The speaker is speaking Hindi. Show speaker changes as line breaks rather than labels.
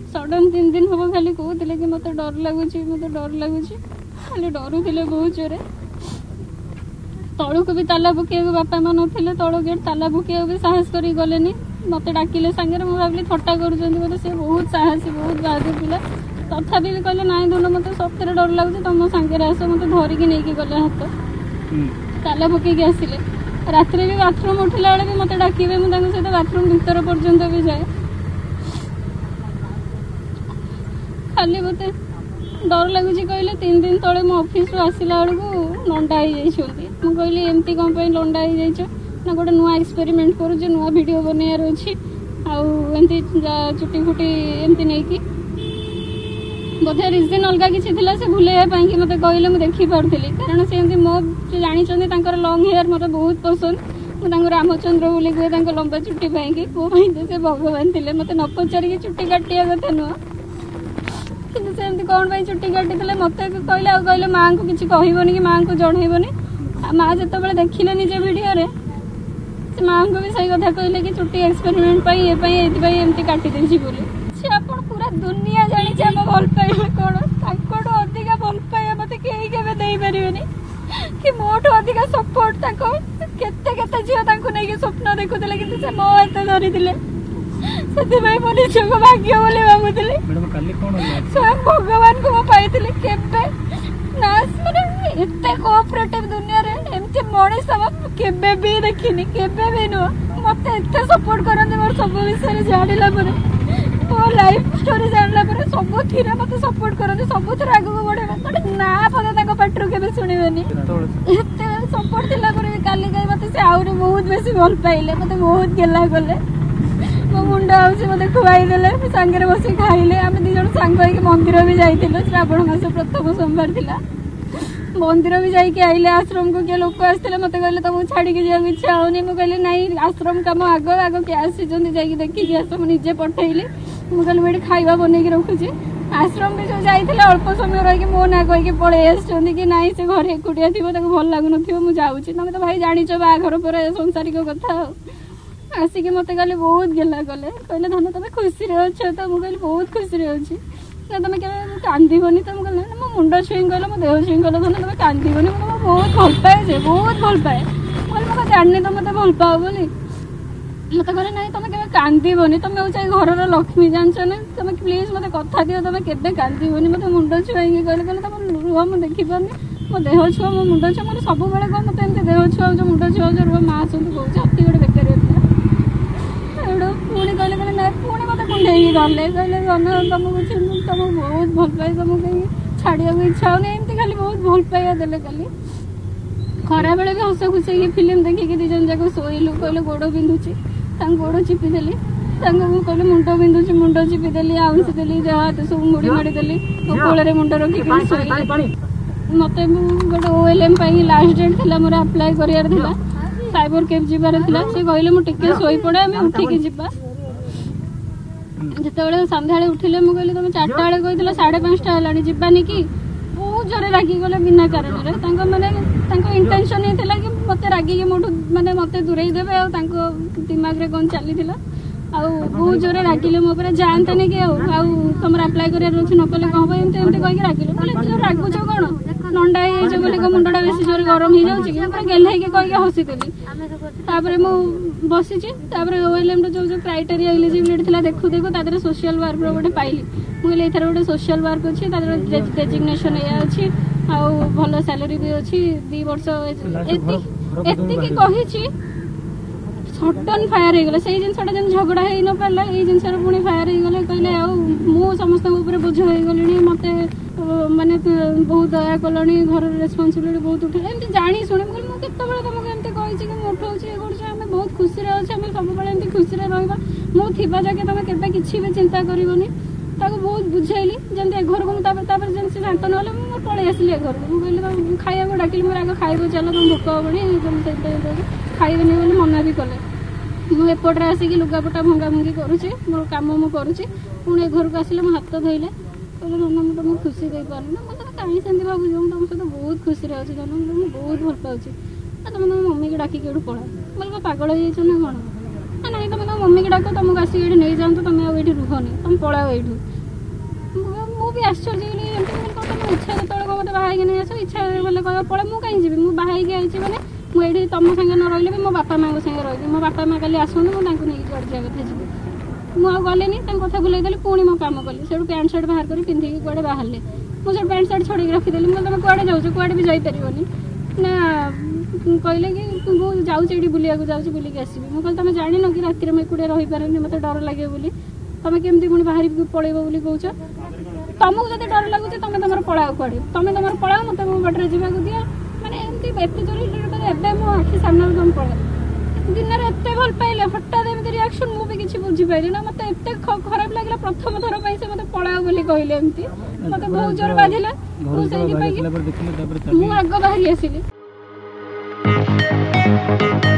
सडन 3 दिन हम खाली कहते कि मत डर लगुच खाली डरुले बहुत जोरे तलू को भी ताला पकड़ बापा माँ ना तल गेट ताला पकड़ भी साहस कर गले मत डाकिले सांगे मुझे भाविली थट्टा कर सी बहुत साहसी बहुत बहादुर पिला तथापि भी कहले नाई धन मत सतरे डर लगुच तुम सांगे आस मत धरिकी नहीं गले हाथ ताला पकईकि आसिले रात भी बाथरूम उठला बेले भी मत डाकिबे मुझे सहित बाथरूम भीतर पर्यंत भी जाए खाली मत डर लगुच कहले 3 दिन तले मो ऑफिस आसला बेलू लंडा हो कहली एमती कौन लंडा हो ना गोटे नुआ एक्सपेरिमेंट करुचे नुआ वीडियो बनैयार अच्छी आमती चुटी फुटी एमती नहीं कि बोधे रिजन अलग किसी से भूलैया कि मत कहले मुझे देखिपी कारण से मो जानते लंग हेयर मत बहुत पसंद मुझे रामचंद्र बोली कहे लंबा चुट्टी पाई पो से भगवान थे मत न पचारिक चुट्टी काटिया कथा नुह कि कौन चुट्टी काटी मत कहले माँ को किसी कहबनी कि माँ को जनइबनी माँ जो देखिले निजे वीडियो माँ को भी सही कथा कहले कि चुट्टी एक्सपेरिमेंट एमती काटी देसी बोली पूरा दुनिया जानी आम भल पाइबे कौन अधिका भल पाइबा मत कहीं पारे कि मोठू अधिका सपोर्ट केते झील नहीं स्वप्न देखुले कि मो हाथ धरी से मो निज को भाग्य बोली भावुली स्वयं भगवान को पाई केबे ना माने एते कोऑपरेटिव दुनिया रे एमती मनीष केबे भी देखिनी केबे भी नुह मत एते सपोर्ट करते मोर सब विषय जानला परे मो लाइफ स्टोरी जानला परे सब थिरे मत सपोर्ट करते सब थिरे आगु बढ़ेबे बट ना पदे ताको पेट्रो केबे सुनिबेनी एते सपोर्ट थिला परे काली गई मते से आउरी बहुत बेसी भल पाइले मते बहुत गेला गले मो मुंडा आउसी मते खुआई देले सांगे बसी खाइले आम दी जण सांग होई मंदिर भी जाइतिलो श्रावण मास प्रथम सोमवार थिला मंदिर भी जाइए आइले आश्रम को किए लोक आसते मत कहले तुमको छाड़ी के जाए इच्छा होनी मुझे कहली नाई आश्रम कम आग आग किए आसी जाइए देखिए आस मुझे पठेली मुझे कहली मुझे खाଇବା बनईकि रखुची आश्रम भी जो जाइए अल्प समय रही मो ना कहीकि पलि आसुँच कि नाई से घर एकुटिया थी भल लगुन मुझे जाऊँगी तुम तो भाई जाच बाघर पर संसारिक कथा आसिक मत कहले बहुत गेला गले कहले धन तुम खुशी अच्छे तो मुझे बहुत खुशी अच्छी ना तुम क्या कांदबनी तुम कहले मो मुंड छुई कहल मो देह छुई कहल धन तुम कांदबनी मुझे बहुत भल पाए बहुत भल पाए कहले मैं जानी तो मत भल पाओ बोली मत कहले ना तुम क्या कांदबनी तुम हूँ घर लक्ष्मी जानच ना तुम प्लीज मत कथा दियो तुम के कांदबनी मत मुंड छुई कहले कहले तुम रुह मुझे देखिपारे मो देह छुआ मो मुंड छुआ मतलब सब बेले कह मत एमती देह छुआ मुंड छुआ रुह माँ आसतु कौच अति गोटे बेकार पुणी कहले कहले ना पुणी मत कुंडे गले कहले तुमको तुमको बहुत भल पाए तुमको कहीं छाड़िया इच्छा होनी एमती खाली बहुत भल पाइया देले खाली खरा बेले भी हस खुशी फिल्म देखिकी दी जन जाक शोलु कहले गोड़ बिंधुची गोड़ चिपीदेली कहले मुंड बिंधुची मुंड चिपीदेली आउंसी देली हाथ सब मुड़ी माड़ीदेली कोल मुंड रखिक शोली मत गोटे OLM लास्ट डेट थी मोर आप्लाय कर साइबर कैफ जीवार थिला से कहले मु टिके सोई पड़े आमे उठिकी जीवा जिते संध्या उठिले मुझे कहली तुम 4टा बेले कही 5:30 हेलानी जीवानी कि बहुत जोरे रागी गले बिना कारण माने इंटेंशन ही थिला कि मते रागी मोठू माने मते दूरेई देबे आ दिमाग रे कौन चली बहुत जोरे रागिले मो पर जानते नहीं कि तुम अप्लाई कर नकले कौन हम एमती एमती कहीकि रागिले कहले रागुच कौन नंडा हो मुंडा बेसी जोर गरम हो जाऊँगी गेले कहीकि हसीदेली मु बसी OLM जो जो क्राइटेरिया एलिजिबिलिटी थी देखु देखु तादर सोशल वर्क गोटे पाइली मुझे ये गोटे सोशल वर्क अच्छी डेजिग्नेशन या अच्छी भल सैलरी भी अच्छी 2 वर्ष एति कही सडन फायर हो गला से जिनसा झगड़ा हो न पारा ये जिन पुणी फायर हो गले कहले मु समस्त बोझ हो गली मत माने बहुत दया कलनी घर रेस्पॉन्सिबिलिटी बहुत उठे एमती जानी शुणी मुझे तुमको एमती कही उठाऊँ ये कर बहुत खुशी अच्छे आम सब एमती खुशी रहा मुझे जाके तुम के किसी भी चिंता करनी बहुत बुझेली जमी घर को मुझे शांत ना पलि आसली घर को मुझे खाया डाकिली मोर आगे खाइब चल तुम भोक हेनी खाइबनी बोली मना भी कले मुझे आसिक लुगापटा भंगा भंगी करुचे मोर कम मुझे पुणी घर को आसिले मो हाथ धोइले कहले धन मुझे तुमको खुशी दे पारे ना मतलब कहीं सेमती भाव तुम सहित बहुत खुशी अच्छे धन मुझे बहुत भल पाऊँगी तुम तुम मम्मी की डाकिक ये पड़ा बोल पागल हो ना कौन ना तुम तुम मम्मी की डाक तुमको आसिक ये नहीं जातु तुम ये रुहनी तुम पलाओ ये भी आश्चर्य तुम इच्छा जो मत बाहर नहीं आस इच्छा बोले कह पड़े मुझे कहीं जी मुझे बाहर आई मैंने मुझे तुम संगे न रही भी मो बापा माँ संगे रही मो बापा माँ कल आसुन मुझे जुआड़ जा कथा जी मुझे गलिनी कथा बुलाई पुणी मो कम कली से पैंट सार्ट बाहर कर पिंधिकी कूड़े बाहर मुझे पैंट सार्ट छोड़ रखीदेली मुझे तुम कूड़े जाऊँ कूड़े भी जापरनि ना कहले कि मुझे जाऊँगी बुलिया जाऊँगी बुलिक आसबि मुझे तुम जान कि राति में एकुटिया रही पारे मत डर लगे बोली तुम केमती पुणी बाहर पलैब बोली कौच तुमको जब डर लगुच तुम तुम पलाओ कड़े तुम तुम पलाओ मत मो बाटर जावाक दिया माने एमती एत जोर एवं मो आखि सामने तुम पड़े दिन में एत भल पाइले हठात एमती रिएक्शन मुझे किसी बुझीपारि ना मत एत खराब लगे प्रथम थर से मत पलाओ बोली कहले एमती मत बहुत जोर बाधिला मुझे आग बाहरी आसिली।